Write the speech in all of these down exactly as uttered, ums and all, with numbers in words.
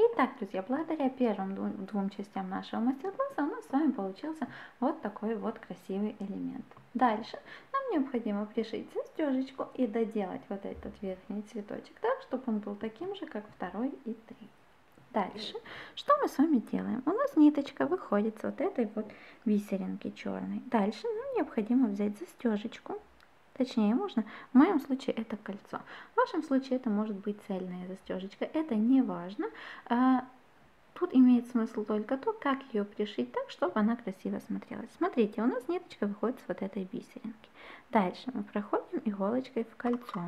Итак, друзья, благодаря первым двум, двум частям нашего мастер-класса у нас с вами получился вот такой вот красивый элемент. Дальше нам необходимо пришить застежечку и доделать вот этот верхний цветочек так, чтобы он был таким же, как второй и третий. Дальше, что мы с вами делаем? У нас ниточка выходит с вот этой вот бисеринки черной. Дальше нам необходимо взять застежечку. Точнее, можно, в моем случае это кольцо. В вашем случае это может быть цельная застежечка. Это не важно. Тут имеет смысл только то, как ее пришить так, чтобы она красиво смотрелась. Смотрите, у нас ниточка выходит с вот этой бисеринки. Дальше мы проходим иголочкой в кольцо.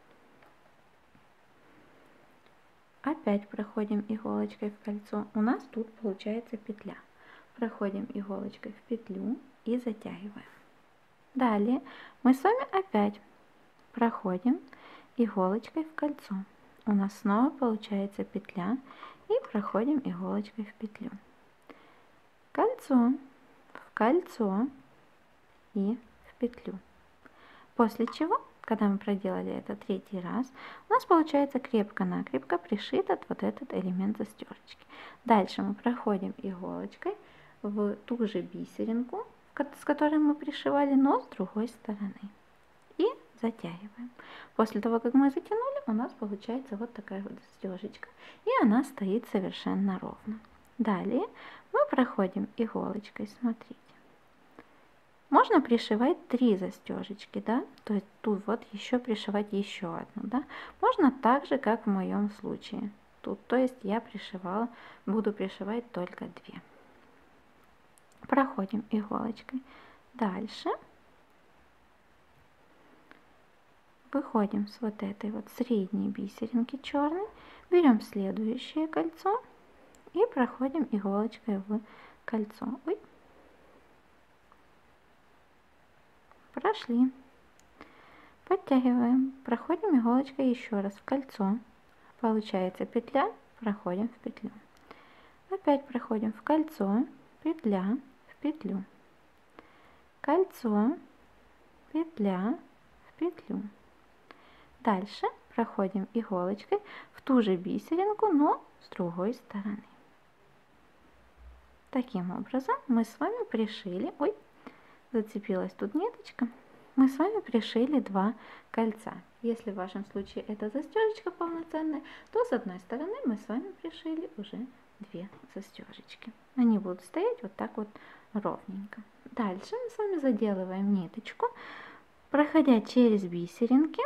Опять проходим иголочкой в кольцо. У нас тут получается петля. Проходим иголочкой в петлю и затягиваем. Далее мы с вами опять проходим иголочкой в кольцо. У нас снова получается петля и проходим иголочкой в петлю. Кольцо, в кольцо и в петлю. После чего, когда мы проделали это третий раз, у нас получается крепко-накрепко пришит вот этот элемент застежечки. Дальше мы проходим иголочкой в ту же бисеринку, с которой мы пришивали, но с другой стороны. И затягиваем. После того, как мы затянули, у нас получается вот такая вот застежечка. И она стоит совершенно ровно. Далее мы проходим иголочкой, смотрите. Можно пришивать три застежечки, да, то есть тут вот еще пришивать еще одну, да. Можно так же, как в моем случае. Тут, то есть я пришивала, буду пришивать только две. Проходим иголочкой. Дальше выходим с вот этой вот средней бисеринки черной, берем следующее кольцо и проходим иголочкой в кольцо. Ой. Прошли. Подтягиваем, проходим иголочкой еще раз в кольцо. Получается петля, проходим в петлю. Опять проходим в кольцо, петля, в петлю. Кольцо, петля, в петлю. Дальше проходим иголочкой в ту же бисеринку, но с другой стороны. Таким образом мы с вами пришили, ой, зацепилась тут ниточка, мы с вами пришили два кольца. Если в вашем случае это застежечка полноценная, то с одной стороны мы с вами пришили уже две застежечки. Они будут стоять вот так вот ровненько. Дальше мы с вами заделываем ниточку, проходя через бисеринки,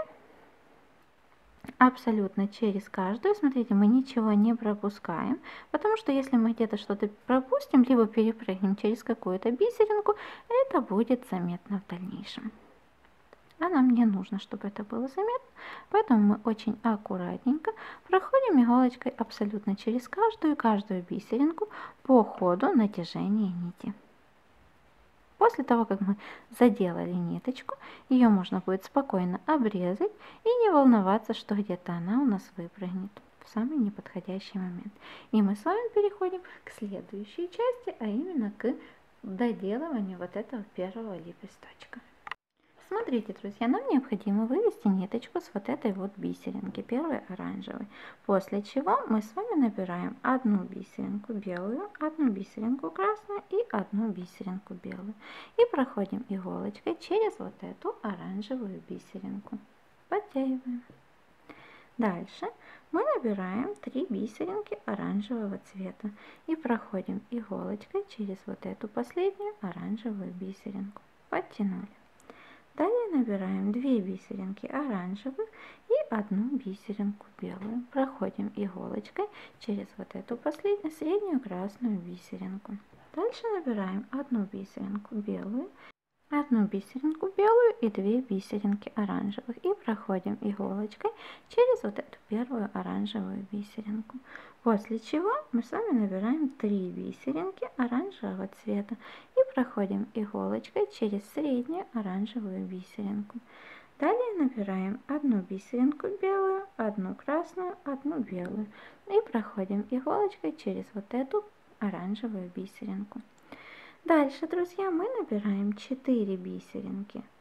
абсолютно через каждую. Смотрите, мы ничего не пропускаем, потому что если мы где-то что-то пропустим, либо перепрыгнем через какую-то бисеринку, это будет заметно в дальнейшем. А нам не нужно, чтобы это было заметно, поэтому мы очень аккуратненько проходим иголочкой абсолютно через каждую каждую бисеринку по ходу натяжения нити. После того, как мы заделали ниточку, ее можно будет спокойно обрезать и не волноваться, что где-то она у нас выпрыгнет в самый неподходящий момент. И мы с вами переходим к следующей части, а именно к доделыванию вот этого первого лепесточка. Смотрите, друзья, нам необходимо вывести ниточку с вот этой вот бисеринки, первой оранжевой. После чего мы с вами набираем одну бисеринку белую, одну бисеринку красную и одну бисеринку белую. И проходим иголочкой через вот эту оранжевую бисеринку. Подтягиваем. Дальше мы набираем три бисеринки оранжевого цвета и проходим иголочкой через вот эту последнюю оранжевую бисеринку. Подтянули. Далее набираем две бисеринки оранжевых и одну бисеринку белую. Проходим иголочкой через вот эту последнюю среднюю красную бисеринку. Дальше набираем одну бисеринку белую, одну бисеринку белую и две бисеринки оранжевых. И проходим иголочкой через вот эту первую оранжевую бисеринку. После чего мы с вами набираем три бисеринки оранжевого цвета и проходим иголочкой через среднюю оранжевую бисеринку. Далее набираем одну бисеринку белую, одну красную, одну белую и проходим иголочкой через вот эту оранжевую бисеринку. Дальше, друзья, мы набираем четыре бисеринки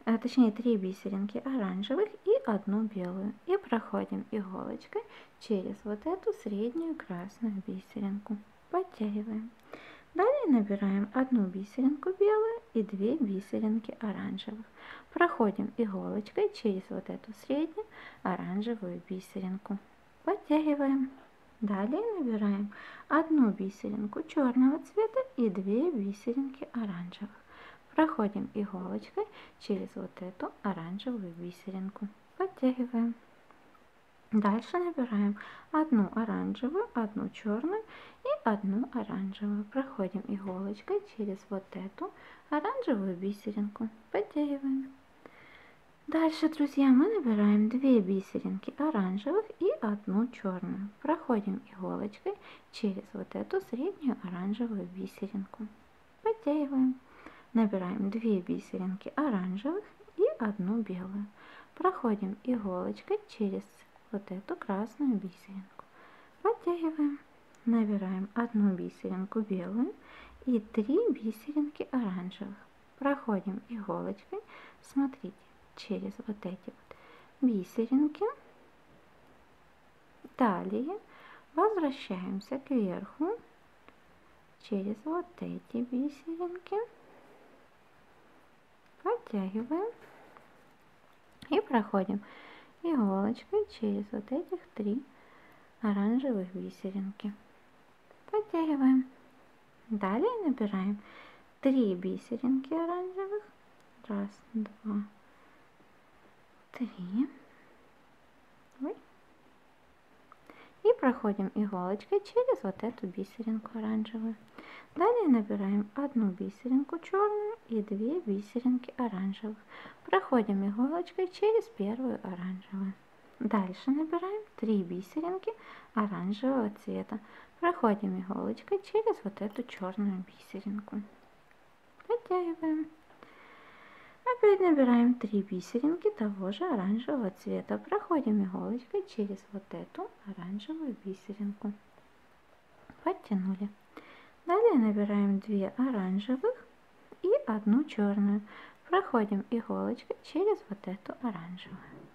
а, точнее три бисеринки оранжевых и одну белую. И проходим иголочкой через вот эту среднюю красную бисеринку. Подтягиваем. Далее набираем одну бисеринку белую и две бисеринки оранжевых. Проходим иголочкой через вот эту среднюю оранжевую бисеринку. Подтягиваем. Далее набираем одну бисеринку черного цвета и две бисеринки оранжевых. Проходим иголочкой через вот эту оранжевую бисеринку. Подтягиваем. Дальше набираем одну оранжевую, одну черную и одну оранжевую. Проходим иголочкой через вот эту оранжевую бисеринку. Подтягиваем. Дальше, друзья, мы набираем две бисеринки оранжевых и одну черную. Проходим иголочкой через вот эту среднюю оранжевую бисеринку. Подтягиваем. Набираем две бисеринки оранжевых и одну белую. Проходим иголочкой через вот эту красную бисеринку. Подтягиваем. Набираем одну бисеринку белую и три бисеринки оранжевых. Проходим иголочкой, смотрите, через вот эти вот бисеринки. Далее возвращаемся кверху через вот эти бисеринки. Подтягиваем и проходим иголочкой через вот этих три оранжевых бисеринки. Подтягиваем. Далее набираем три бисеринки оранжевых. Раз, два, три. Ой. И проходим иголочкой через вот эту бисеринку оранжевую. Далее набираем одну бисеринку черную и две бисеринки оранжевых. Проходим иголочкой через первую оранжевую. Дальше набираем три бисеринки оранжевого цвета. Проходим иголочкой через вот эту черную бисеринку. Подтягиваем. Опять набираем три бисеринки того же оранжевого цвета. Проходим иголочкой через вот эту оранжевую бисеринку. Подтянули. Далее набираем две оранжевых и одну черную. Проходим иголочкой через вот эту оранжевую.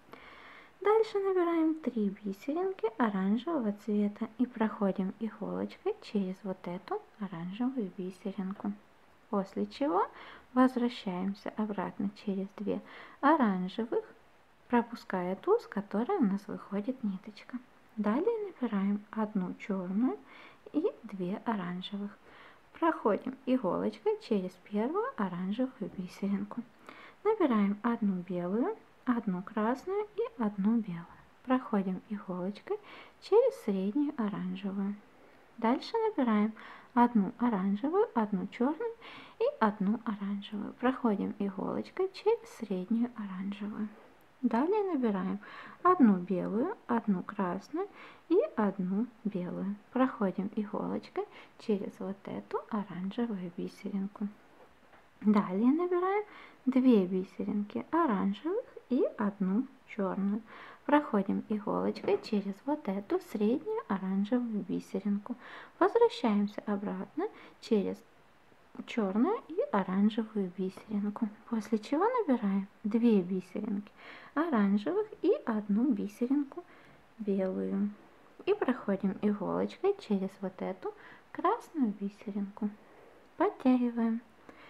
Дальше набираем три бисеринки оранжевого цвета и проходим иголочкой через вот эту оранжевую бисеринку. После чего возвращаемся обратно через две оранжевых, пропуская ту, с которой у нас выходит ниточка. Далее набираем одну черную и две оранжевых. Проходим иголочкой через первую оранжевую бисеринку. Набираем одну белую, одну красную и одну белую. Проходим иголочкой через среднюю оранжевую. Дальше набираем одну оранжевую, одну черную и одну оранжевую. Проходим иголочкой через среднюю оранжевую. Далее набираем одну белую, одну красную и одну белую. Проходим иголочкой через вот эту оранжевую бисеринку. Далее набираем две бисеринки оранжевых и одну черную. Проходим иголочкой через вот эту среднюю оранжевую бисеринку. Возвращаемся обратно через черную и оранжевую бисеринку. После чего набираем две бисеринки оранжевых и одну бисеринку белую. И проходим иголочкой через вот эту красную бисеринку. Подтягиваем.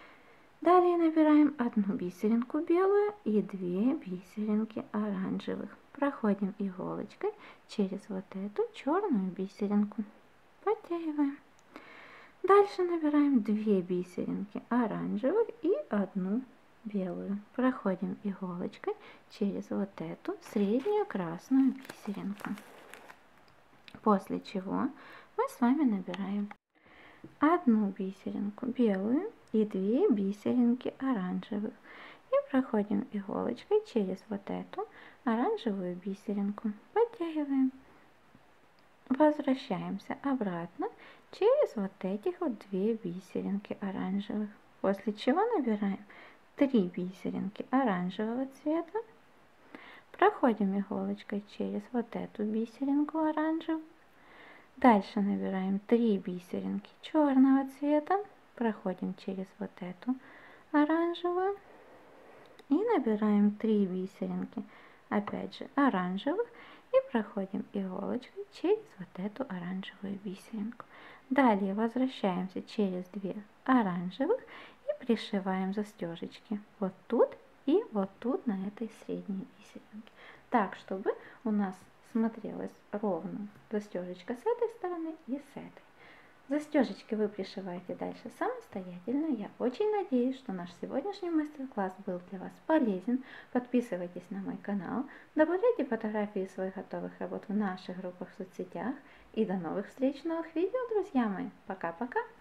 Далее набираем одну бисеринку белую и две бисеринки оранжевых. Проходим иголочкой через вот эту черную бисеринку. Подтягиваем. Дальше набираем две бисеринки оранжевых и одну белую. Проходим иголочкой через вот эту среднюю красную бисеринку. После чего мы с вами набираем одну бисеринку белую и две бисеринки оранжевых. И проходим иголочкой через вот эту оранжевую бисеринку. Подтягиваем. Возвращаемся обратно через вот этих вот две бисеринки оранжевых. После чего набираем три бисеринки оранжевого цвета. Проходим иголочкой через вот эту бисеринку оранжевую. Дальше набираем три бисеринки черного цвета. Проходим через вот эту оранжевую. и набираем три бисеринки, опять же оранжевых, и проходим иголочкой через вот эту оранжевую бисеринку. Далее возвращаемся через две оранжевых и пришиваем застежечки вот тут и вот тут на этой средней бисеринке, так чтобы у нас смотрелась ровно застежечка с этой стороны и с этой. Застежечки вы пришиваете дальше самостоятельно. Я очень надеюсь, что наш сегодняшний мастер-класс был для вас полезен. Подписывайтесь на мой канал, добавляйте фотографии своих готовых работ в наших группах в соцсетях. И до новых встреч в новых видео, друзья мои. Пока-пока!